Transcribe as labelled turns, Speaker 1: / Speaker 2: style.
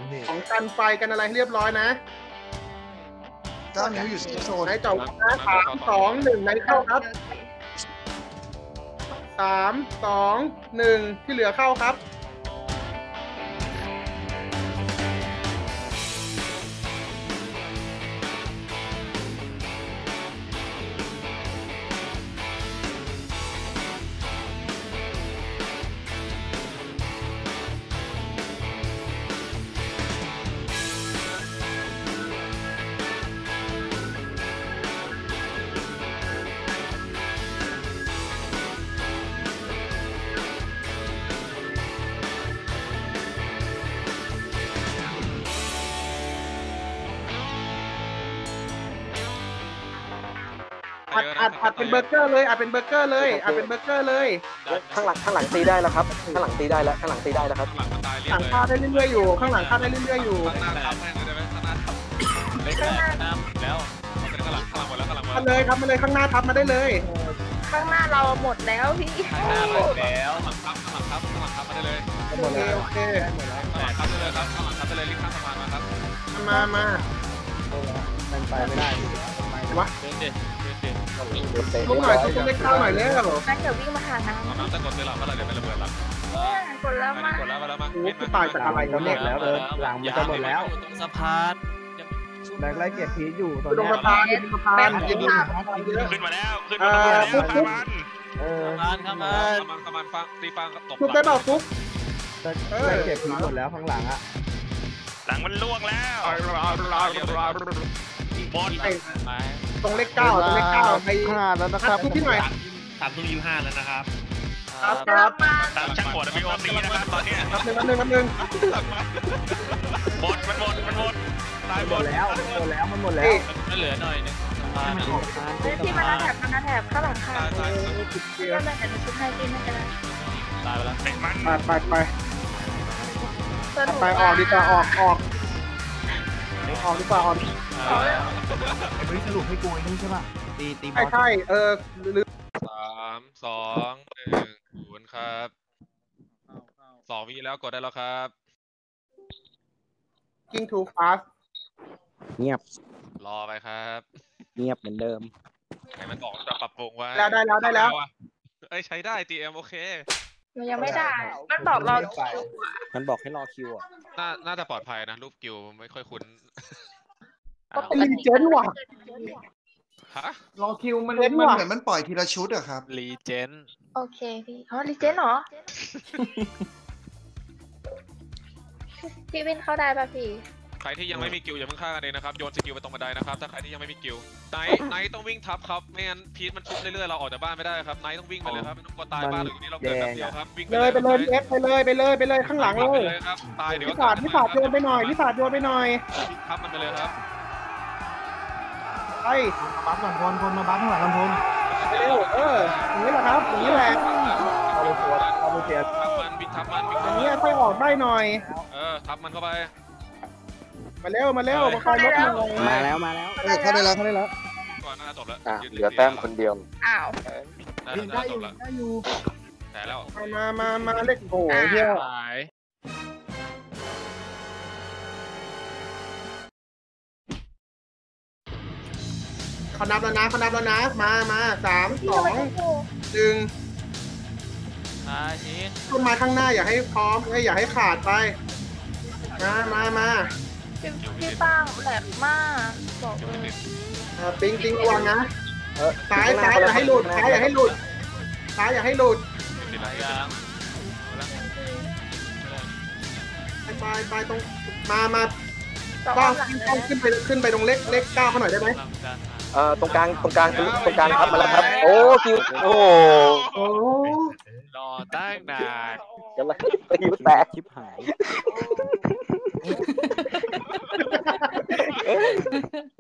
Speaker 1: ของกันไฟกันอะไรให้เรียบร้อยนะ
Speaker 2: 9 นิ้วอยู่โซน
Speaker 1: ไหนจบนะ3 2 1ไหนเข้าครับ3 2 1ที่เหลือเข้าครับอัดเป็นเบอร์เกอร์เลยอัดเป็นเบอร์เกอร์เลยอัดเป็นเบอร์เกอร์เลย
Speaker 3: ข้างหลังตีได้แล้วครับข้างหลังตีได้แล้วครับ
Speaker 1: ข้างหลังฆ่าได้เรื่อยๆอยู่ข้างหลังฆ่าได้เรื่อยๆอยู่
Speaker 4: แล้วเป็นข้างหลังหมดแล้ว
Speaker 1: มาเลยครับมาเลยข้างหน้าทับมาได้เลย
Speaker 5: ข้างหน้าเราหมดแล้วพี่
Speaker 4: ข้างหน้าหมดแล้วข้างหลังทับมาได้เลย
Speaker 1: โอเค
Speaker 4: ข้างหลังทับได้เลยครับข้างหลังทับได้เลยรีบข้ามสะพานมาครับ
Speaker 1: มา
Speaker 3: มันไปไม่ได้
Speaker 1: วะ
Speaker 4: เดินดิ
Speaker 1: ลูกหน่อยลูกเล็กเข้าหน่อยเร็ว
Speaker 5: นั่นเดี๋ยววิ่งมาหาน้ำ
Speaker 4: น้ำตะกดเลยหลังเมื่อไรเดี๋ยวเป็นระเบิดหลัง
Speaker 5: กดแล้วมา
Speaker 1: โอ้พี่ตายจากอะไรแล้วเนี่ย
Speaker 3: แล้วหลังมันจะหมดแล้ว
Speaker 4: ตรงสะพาน
Speaker 3: แบกไล่เก็บพีชอยู่
Speaker 1: ตรงสะพาน
Speaker 4: ขึ้นมาแล้วขึ้นมาแล้วข้ามมันฟังตีฟังตก
Speaker 1: ฟุกได้เปล่าฟุก
Speaker 3: ไล่เก็บพีชหมดแล้วข้างหลังอะ
Speaker 4: หลังมันล่วงแล้วบอล
Speaker 1: ตรงเลข 9ตรงเลข 9ไป
Speaker 3: 5แล้วนะครับ
Speaker 1: ทุกที่หน่อย
Speaker 4: 3ตรงยู5แล้วนะครับ
Speaker 1: ครับ
Speaker 4: ตามช่างบอดมีโอซีนะครับตอนนี้
Speaker 1: นึง
Speaker 4: หมดตายหมด
Speaker 3: แล้วมันหมดแล้ว
Speaker 4: เหลือหน่อยนึง
Speaker 5: ที่มันแถบข้างหลังค่ะเดี๋ยวมันจะชุดให้กินไม่ได้
Speaker 4: ตายไปแล้ว
Speaker 1: ไปออกดีกว่าออกดีกว่าออก
Speaker 3: ไม่สรุปให้กูนี่ใช่ป่ะตี
Speaker 1: ใช่ลืม
Speaker 4: 3 2 1 0ครับ2 วิแล้วกดได้แล้วครับ
Speaker 1: King too fast
Speaker 3: เงียบ
Speaker 4: รอไปครับ
Speaker 3: เงียบเหมือนเดิม
Speaker 4: ไหนมันบอกจะปรับปรุงไว้
Speaker 1: ได้แล้ว
Speaker 4: ใช้ได้ TM โอเค
Speaker 5: มันยังไม่ได้มันบอกรอคิว
Speaker 3: มันบอกให้รอคิว
Speaker 4: น่าจะปลอดภัยนะรูปกิวไม่ค่อยคุ้น
Speaker 1: รีเจนว่ะ
Speaker 4: ฮะ
Speaker 2: รอคิวมันเหมือนมันปล่อยทีละชุดอะครับ
Speaker 4: รีเจน
Speaker 5: โอเคพี่รีเจนเหรอพี่วินเข้าได้ป่ะพี่
Speaker 4: ใครที่ยังไม่มีกิวอย่าเพิ่งฆ่ากันเลยนะครับโยนสกิลไปตรงบันไดนะครับถ้าใครที่ยังไม่มีกิวไนท์ต้องวิ่งทับครับไม่งั้นพีทมันทุบเรื่อยๆเราออกจากบ้านไม่ได้ครับไนท์ต้องวิ่งไปเลยครับไม่ต้องกลัวตายบ้านหรือนี่เราเกิดแบบเดียวครับวิ่ง
Speaker 1: ไปเลยเอฟไปเลยข้างหลัง
Speaker 4: เลยครับตายเดี๋ยว
Speaker 1: พี่ศาสตร์โยนไปหน่อย
Speaker 4: ทับมันไปเลยครับ
Speaker 1: ไป
Speaker 3: บัฟหลังคนมาบัฟข้างหลังลำพน
Speaker 1: เร็วอย่างนี้แหละครับอย่างนี้แหละ
Speaker 3: เอาไปเสีย
Speaker 4: ทับมัน
Speaker 1: อย่างนี้ค่อยออกได้หน่อย
Speaker 4: ทับมันเข้าไป
Speaker 1: มาเร็วมาคอยลบหน่อย
Speaker 3: มาแล้ว
Speaker 2: เข้าได้แล้ว
Speaker 4: ก่อนน่าจบแล้ว
Speaker 3: เหลือแต้มคนเดียว
Speaker 5: อ้าว
Speaker 1: ได้อยู่
Speaker 4: แต่แล้ว
Speaker 1: มาเล็กโอ้ยเฮียเขานับแล้วนะมา3 2 1ต้นไม้ข้างหน้าอย่าให้พร้อมอย่าให้ขาดไปมา
Speaker 5: พี่ปังแหลมมากบอกเลย
Speaker 1: ปิงระวังนะซ้ายอย่าให้หลุดอย่าให้หลุดไปตรงมาก็ขึ้นไปตรงเล็กก้าวเขาหน่อยได้ไหม
Speaker 3: ตรงกลางครับมาแล้วครับโอ้คิวโอ้
Speaker 4: รอตั้งนาน
Speaker 3: จะมาคิวแตกชิบหาย